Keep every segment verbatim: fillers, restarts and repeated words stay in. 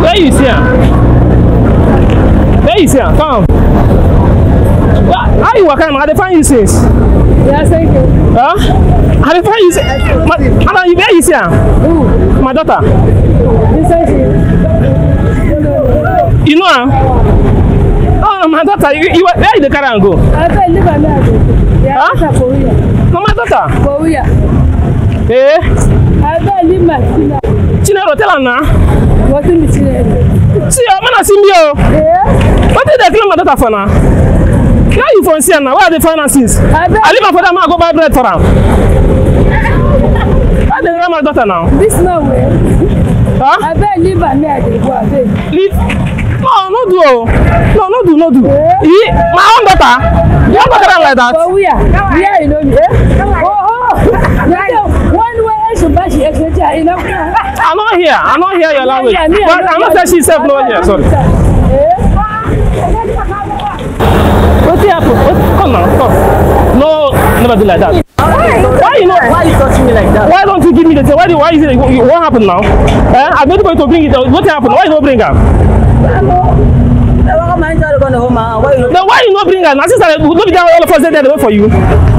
Where you see her? Where you see her? Come. How you working? How they find you since? Yes, thank you. Huh? How they find you since? Where you see her? Who? My daughter. You know her? Oh, my daughter. You, you, where you carry and go? I bet live on that. Yeah, huh? No, my daughter. Korea. Eh? I bet live my China. Chinero, tell her now. What in the China? See, I'm not seeing you. Yeah? What did they claim my daughter for now? Where you from here now? Where are the finances? I bet. I leave my father, I go buy bread for her. Where they grab my daughter now? This no way. Huh? I bet live on there. Leave? No, no do. No, no do, no do. Yeah. He, my own daughter. You don't daughter like that. But we are. We are, you know. Yeah? Oh, oh. One way I should buy she extra. You know. I'm not here. I'm not here your language. Yeah, yeah, but I'm not saying she's self no here. Sorry. Yeah. What's happened? What? Come now, come. No, never do like that. Why? Why you know? Why you touching me like that? Why don't you give me the thing? Why do? Why is it? What happened now? Eh? I'm not going to bring it. What happened? Why you not bring her? No, why you not bring her? Now since I don't be down all of us there to wait for you.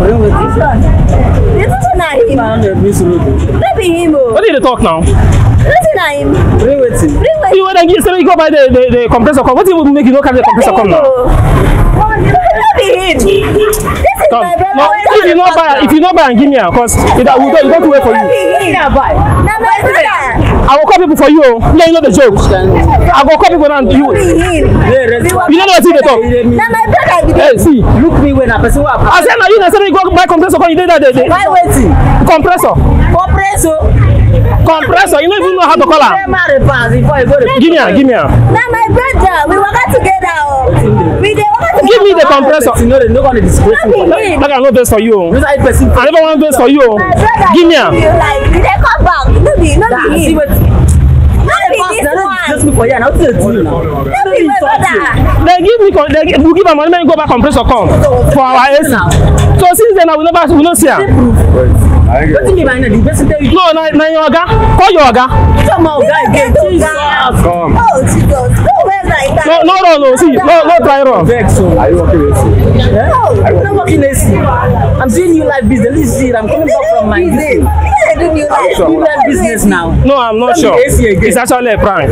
This is not him. Let me him. What did they talk now? Listen at him. Bring with him. Bring with him. You want to go buy the the, the compressor? What will make you not carry the compressor come now? Let me him. This is come. my brother. No, if you not buy, if you not buy and give me her, cause it, we don't, we don't wait for you. Let me him. Now my brother. I will call people for you. Yeah, you know the joke. I will call people and you. You don't know what they talk. Now my brother. Hey, see. Look me when I person what. I said now you necessarily go buy compressor. You did that. Why waiting? Compressor. Compressor. Compressor. You don't even know how to call her. Give me her. Give me her. Now my brother. We work together. We dey work together. Give me the compressor. You know they no gonna disgrace me. Like I no best for you. I never want best for you. Give me her. Like they come back. No be, no be him. No be this one. Just me for you. Now what's the deal now? No be my brother. They give me, they give, we give her money. Then go back compressor come for our A C. So since then I will never, we don't see her. What do you mean by that? The person tell you. No, na na your oga. Call your oga. Come on, guy again. Jesus. Come. Oh Jesus. No way like that. No, no, no, no. See, no, no try wrong. Are you working with A C? Yeah? I'm not working A C. I'm doing new life business. Listen, I'm coming back from my business. I do new life. New life business now. No, I'm not sure. It's actually a prank.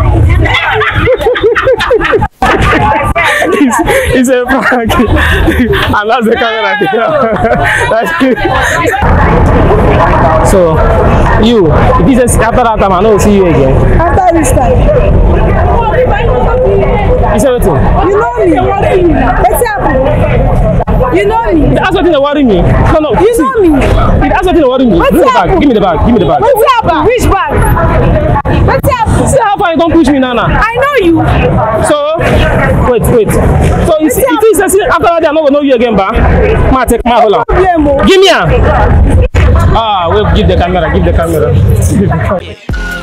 it's, it's a prank. And that's the camera here. So, you, if this is after that time, I know see you again. After this time. Is everything? You know me. What's happening? You know me. That's what they worry me. No, no. You see, know me. That's what they worry me. What's Give me the bag. Give me the bag. Give me the bag. What's happening? Which bag? What's happening? See how far you don't push me, Nana. I know you. So, wait, wait. So, if it is after that, I'm not going to know you again, ba? Ma, take my hold on. Give me a. Ah, wait, give the camera. Give the camera.